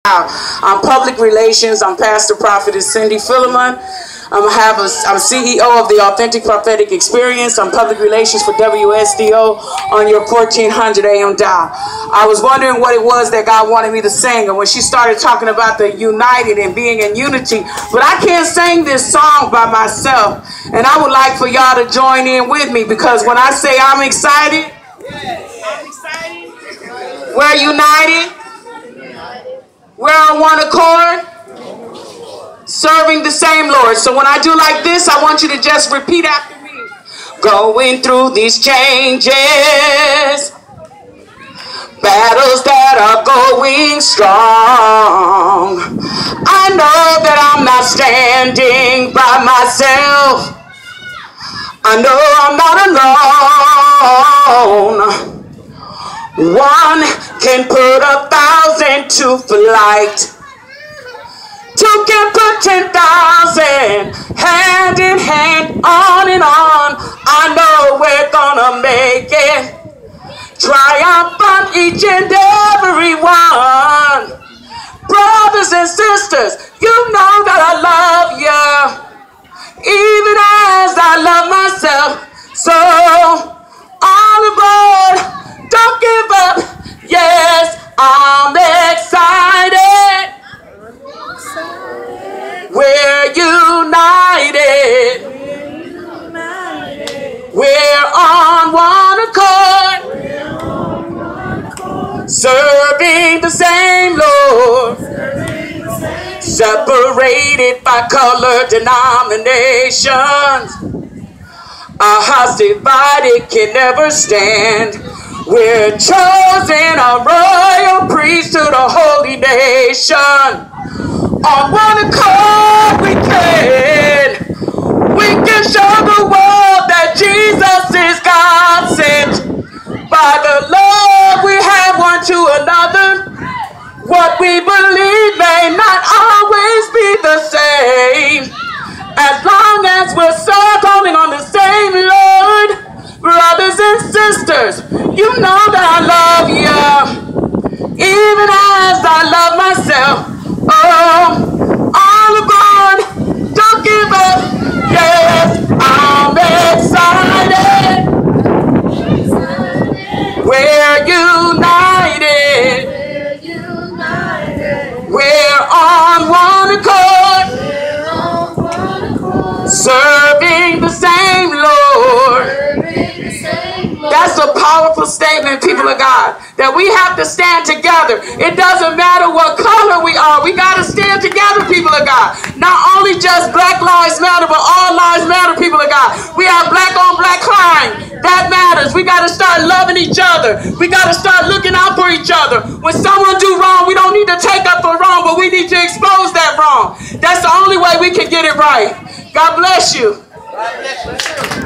I'm public relations. I'm Pastor Prophetess Cindy Philemon. I'm CEO of the Authentic Prophetic Experience. I'm public relations for WSDO on your 1400 AM dial. I was wondering what it was that God wanted me to sing, and when she started talking about the united and being in unity, but I can't sing this song by myself, and I would like for y'all to join in with me, because when I say I'm excited, we're united, we're on one accord, serving the same Lord. So when I do like this, I want you to just repeat after me. Going through these changes, battles that are going strong. I know that I'm not standing by myself. I know I'm not alone. One can put 1,000 to flight. Two can put 10,000 hand in hand, on and on. I know we're gonna make it. Triumph on each and every one. Brothers and sisters, you know that I love you, even as I love myself. So, all aboard, don't give up. Yes, I'm excited. We're united. We're on one accord. Serving the same Lord. Separated by color, denominations. Our house divided can never stand. We're chosen, a royal priesthood, a holy nation. On one accord we can show the world that Jesus is God sent. By the love we have one to another, what we believe may not always be the same. As long as we're circling on the same Lord, brothers and sisters, you know that I love you, even as I love myself. Oh, all aboard, don't give up. Yes, I'm excited. We're united. We're on one accord. Serving the same Lord. That's a powerful statement, people of God, that we have to stand together. It doesn't matter what color we are. We got to stand together, people of God. Not only just Black Lives Matter, but all lives matter, people of God. We have black on black crime. That matters. We got to start loving each other. We got to start looking out for each other. When someone do wrong, we don't need to take up for wrong, but we need to expose that wrong. That's the only way we can get it right. God bless you.